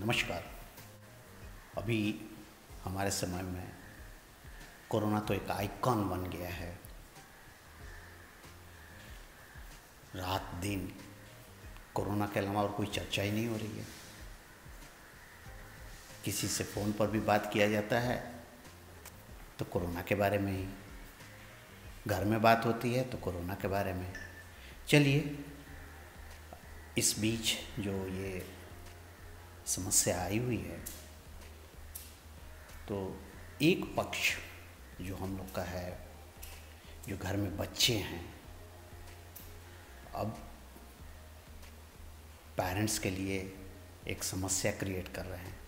नमस्कार। अभी हमारे समय में कोरोना तो एक आइकॉन बन गया है। रात दिन कोरोना के अलावा और कोई चर्चा ही नहीं हो रही है। किसी से फ़ोन पर भी बात किया जाता है तो कोरोना के बारे में ही, घर में बात होती है तो कोरोना के बारे में। चलिए, इस बीच जो ये समस्या आई हुई है तो एक पक्ष जो हम लोग का है, जो घर में बच्चे हैं, अब पेरेंट्स के लिए एक समस्या क्रिएट कर रहे हैं।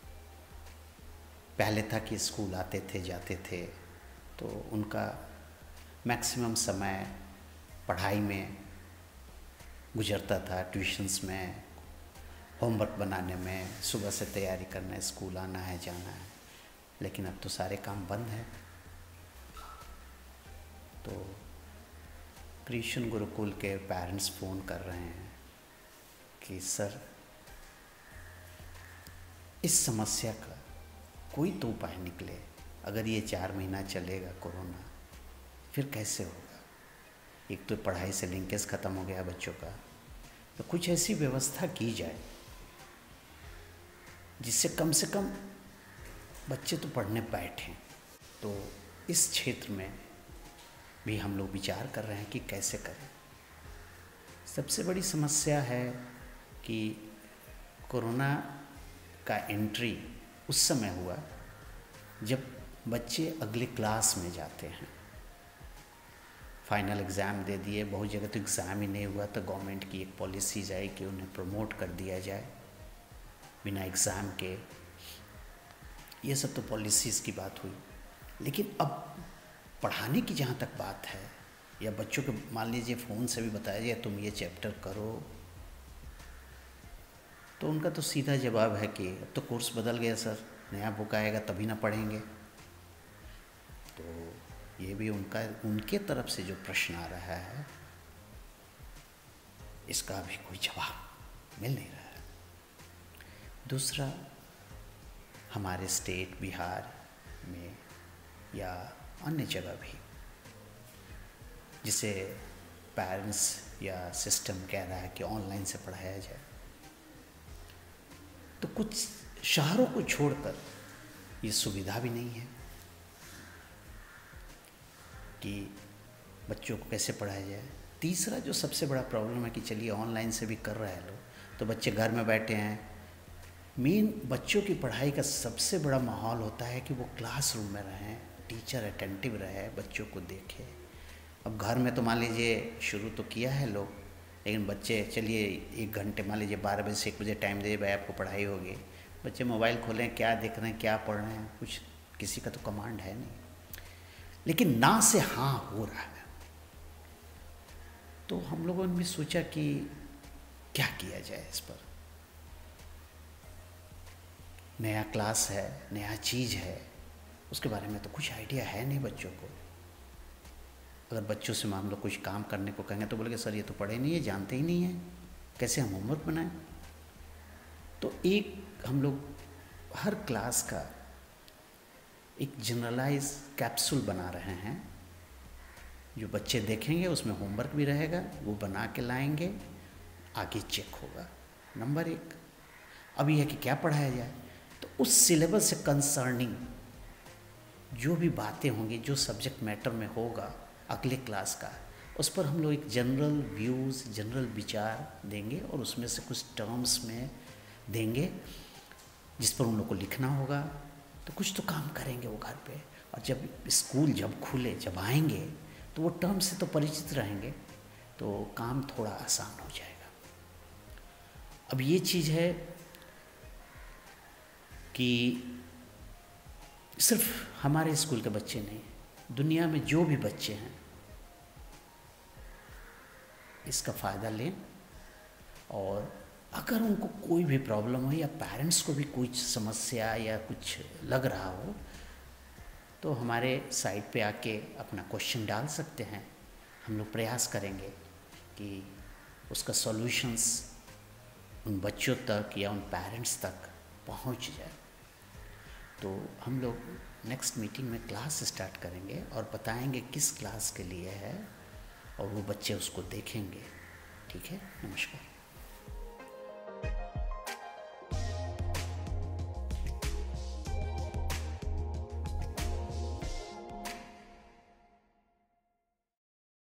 पहले था कि स्कूल आते थे जाते थे तो उनका मैक्सिमम समय पढ़ाई में गुजरता था, ट्यूशन्स में, होमवर्क बनाने में, सुबह से तैयारी करना, स्कूल आना है जाना है। लेकिन अब तो सारे काम बंद हैं। तो क्रिएशन गुरुकुल के पेरेंट्स फ़ोन कर रहे हैं कि सर, इस समस्या का कोई तो उपाय निकले। अगर ये 4 महीना चलेगा कोरोना, फिर कैसे होगा? एक तो पढ़ाई से लिंकेज ख़त्म हो गया बच्चों का, तो कुछ ऐसी व्यवस्था की जाए जिससे कम से कम बच्चे तो पढ़ने बैठें। तो इस क्षेत्र में भी हम लोग विचार कर रहे हैं कि कैसे करें। सबसे बड़ी समस्या है कि कोरोना का एंट्री उस समय हुआ जब बच्चे अगले क्लास में जाते हैं। फाइनल एग्ज़ाम दे दिए, बहुत जगह तो एग्ज़ाम ही नहीं हुआ, तो गवर्नमेंट की एक पॉलिसीज आई कि उन्हें प्रमोट कर दिया जाए बिना एग्ज़ाम के। ये सब तो पॉलिसीज़ की बात हुई। लेकिन अब पढ़ाने की जहाँ तक बात है, या बच्चों को मान लीजिए फ़ोन से भी बताया जाए तुम ये चैप्टर करो, तो उनका तो सीधा जवाब है कि अब तो कोर्स बदल गया सर, नया बुक आएगा तभी ना पढ़ेंगे। तो ये भी उनके तरफ से जो प्रश्न आ रहा है, इसका भी कोई जवाब मिल नहीं रहा है। दूसरा, हमारे स्टेट बिहार में या अन्य जगह भी, जिसे पेरेंट्स या सिस्टम कह रहा है कि ऑनलाइन से पढ़ाया जाए, तो कुछ शहरों को छोड़कर ये सुविधा भी नहीं है कि बच्चों को कैसे पढ़ाया जाए। तीसरा जो सबसे बड़ा प्रॉब्लम है कि चलिए ऑनलाइन से भी कर रहे हैं लोग, तो बच्चे घर में बैठे हैं। मेन बच्चों की पढ़ाई का सबसे बड़ा माहौल होता है कि वो क्लासरूम में रहें, टीचर अटेंटिव रहे, बच्चों को देखे। अब घर में तो मान लीजिए शुरू तो किया है लोग, लेकिन बच्चे चलिए 1 घंटे, मान लीजिए 12 बजे से 1 बजे टाइम दे भाई आपको पढ़ाई होगी, बच्चे मोबाइल खोलें, क्या देख रहे हैं, क्या पढ़ रहे हैं, कुछ किसी का तो कमांड है नहीं। लेकिन ना से हाँ हो रहा है। तो हम लोगों ने भी सोचा कि क्या किया जाए इस पर। नया क्लास है, नया चीज़ है, उसके बारे में तो कुछ आइडिया है नहीं बच्चों को। अगर बच्चों से हम लोग कुछ काम करने को कहेंगे तो बोलेंगे सर ये तो पढ़े नहीं है, जानते ही नहीं है, कैसे हम होमवर्क बनाएं। तो एक हम लोग हर क्लास का एक जनरलाइज कैप्सूल बना रहे हैं, जो बच्चे देखेंगे उसमें होमवर्क भी रहेगा, वो बना के लाएंगे, आगे चेक होगा। नंबर 1। अब यह है कि क्या पढ़ाया जाए, तो उस सिलेबस से कंसर्निंग जो भी बातें होंगी, जो सब्जेक्ट मैटर में होगा अगले क्लास का, उस पर हम लोग एक जनरल व्यूज़, जनरल विचार देंगे और उसमें से कुछ टर्म्स में देंगे जिस पर उन लोग को लिखना होगा। तो कुछ तो काम करेंगे वो घर पे, और जब स्कूल जब खुले, जब आएंगे तो वो टर्म से तो परिचित रहेंगे, तो काम थोड़ा आसान हो जाएगा। अब ये चीज़ है कि सिर्फ हमारे स्कूल के बच्चे नहीं, दुनिया में जो भी बच्चे हैं इसका फ़ायदा लें। और अगर उनको कोई भी प्रॉब्लम हो या पेरेंट्स को भी कुछ समस्या या कुछ लग रहा हो, तो हमारे साइट पे आके अपना क्वेश्चन डाल सकते हैं। हम लोग प्रयास करेंगे कि उसका सॉल्यूशंस उन बच्चों तक या उन पेरेंट्स तक पहुंच जाए। तो हम लोग नेक्स्ट मीटिंग में क्लास स्टार्ट करेंगे और बताएंगे किस क्लास के लिए है, और वो बच्चे उसको देखेंगे। ठीक है, नमस्कार।